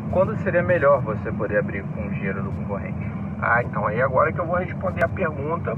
quando seria melhor você poder abrir com o dinheiro do concorrente? Então aí agora que eu vou responder a pergunta,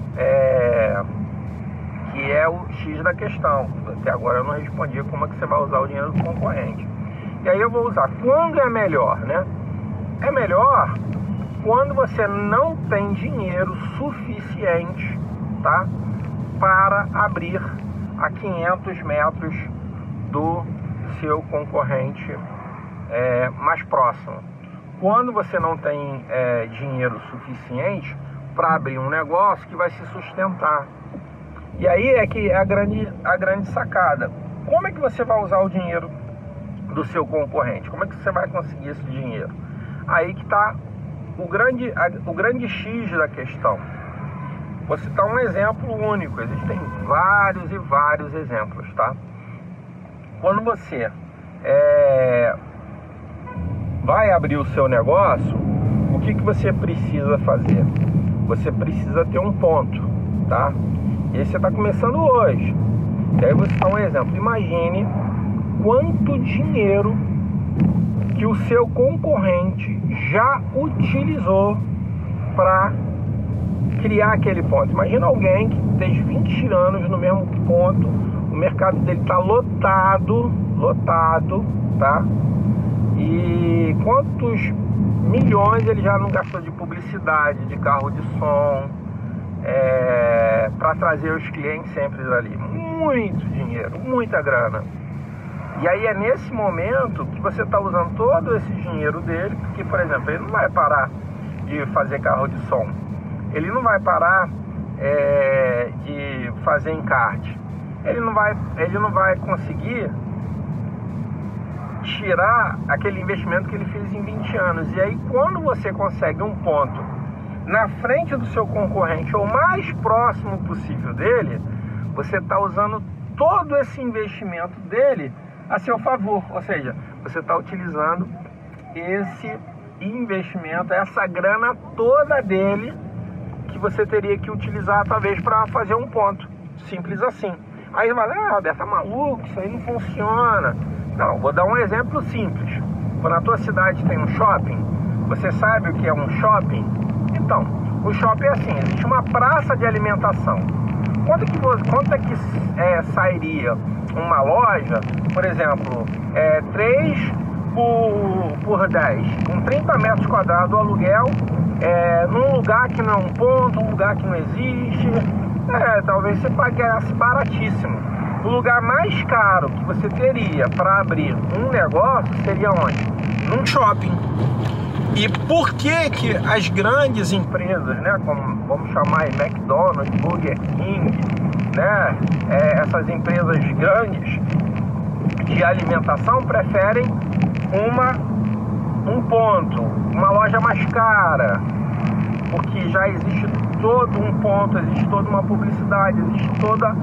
que é o X da questão. Até agora eu não respondi como é que você vai usar o dinheiro do concorrente. E aí eu vou usar quando é melhor, né? É melhor quando você não tem dinheiro suficiente, tá? Para abrir a 500 metros do seu concorrente mais próximo. Quando você não tem dinheiro suficiente para abrir um negócio que vai se sustentar. E aí é que é a grande sacada. Como é que você vai usar o dinheiro do seu concorrente? Como é que você vai conseguir esse dinheiro? Aí que está o grande X da questão. Vou citar um exemplo único. Existem vários e vários exemplos, tá? Quando você vai abrir o seu negócio, o que você precisa fazer? Você precisa ter um ponto, tá? E aí você está começando hoje. E aí você dá um exemplo. Imagine quanto dinheiro que o seu concorrente já utilizou para criar aquele ponto. Imagina alguém que tem 20 anos no mesmo ponto, o mercado dele está lotado, tá? E quantos milhões ele já não gastou de publicidade, de carro de som, para trazer os clientes sempre ali. Muito dinheiro, muita grana. E aí é nesse momento que você está usando todo esse dinheiro dele, porque, por exemplo, ele não vai parar de fazer carro de som, ele não vai parar de fazer encarte, ele não vai conseguir tirar aquele investimento que ele fez em 20 anos. E aí quando você consegue um ponto na frente do seu concorrente ou mais próximo possível dele, você está usando todo esse investimento dele a seu favor. Ou seja, você está utilizando esse investimento, essa grana toda dele, que você teria que utilizar talvez para fazer um ponto. Simples assim. Aí você vai, Roberto, tá maluco, isso aí não funciona. Não, vou dar um exemplo simples. Quando a tua cidade tem um shopping, você sabe o que é um shopping? Então, o shopping é assim, existe uma praça de alimentação. Quanto é que sairia uma loja, por exemplo, 3 por 10, com 30 metros quadrados o aluguel, num lugar que não é um ponto, um lugar que não existe, talvez você pagasse baratíssimo. O lugar mais caro que você teria para abrir um negócio seria onde? Num shopping. E por que as grandes empresas, né, como vamos chamar de McDonald's, Burger King, né, essas empresas grandes de alimentação preferem um ponto, uma loja mais cara? Porque já existe todo um ponto, existe toda uma publicidade, existe toda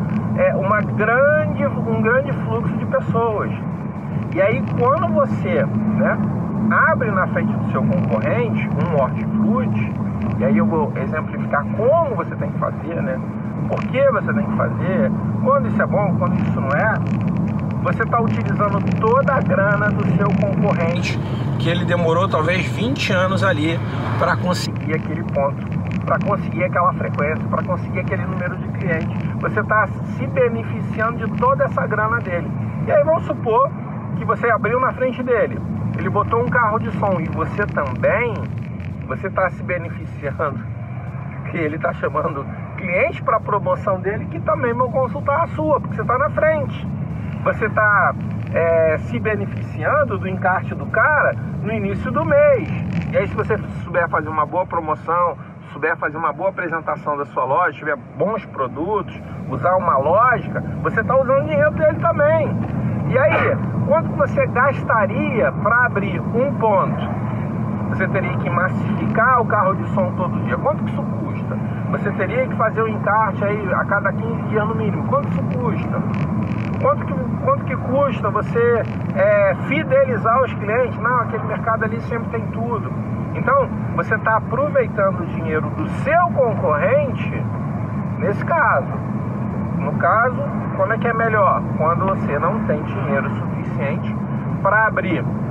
um grande fluxo de pessoas. E aí quando você, né, abre na frente do seu concorrente um hortifruti, e aí eu vou exemplificar como você tem que fazer, né? Por que você tem que fazer, quando isso é bom, quando isso não é. Você está utilizando toda a grana do seu concorrente, que ele demorou talvez 20 anos ali para conseguir aquele ponto, para conseguir aquela frequência, para conseguir aquele número de clientes. Você está se beneficiando de toda essa grana dele. E aí vamos supor que você abriu na frente dele, ele botou um carro de som e você também, você está se beneficiando, que ele está chamando clientes para a promoção dele que também vão consultar a sua, porque você está na frente. Você está se beneficiando do encarte do cara no início do mês. E aí se você souber fazer uma boa promoção, souber fazer uma boa apresentação da sua loja, tiver bons produtos, usar uma lógica, você está usando o dinheiro dele também. E aí, quanto você gastaria para abrir um ponto? Você teria que massificar o carro de som todo dia. Quanto que isso custa? Você teria que fazer o encarte aí a cada 15 dias no mínimo. Quanto isso custa? Quanto que custa você fidelizar os clientes? Não, aquele mercado ali sempre tem tudo. Então, você está aproveitando o dinheiro do seu concorrente nesse caso. No caso, quando é que é melhor? Quando você não tem dinheiro suficiente para abrir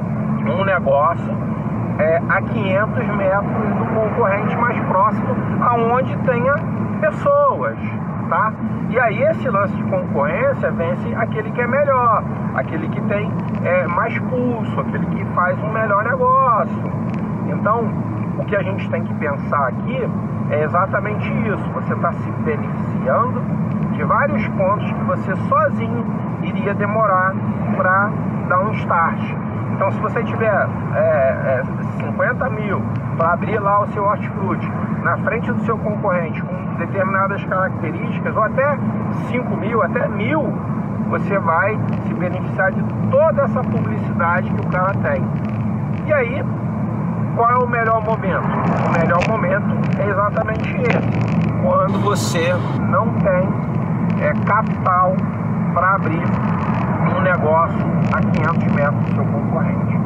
um negócio a 500 metros do concorrente mais próximo, aonde tenha pessoas, tá? E aí esse lance de concorrência vence aquele que é melhor, aquele que tem mais pulso, aquele que faz um melhor negócio. Então, o que a gente tem que pensar aqui é exatamente isso. Você está se beneficiando de vários pontos que você sozinho iria demorar para dar um start. Então, se você tiver 50 mil para abrir lá o seu hortifruti na frente do seu concorrente com determinadas características, ou até 5 mil, até 1.000, você vai se beneficiar de toda essa publicidade que o cara tem. E aí, qual é o melhor momento? O melhor momento é exatamente esse, quando você não tem capital para abrir um negócio a 500 metros do seu concorrente.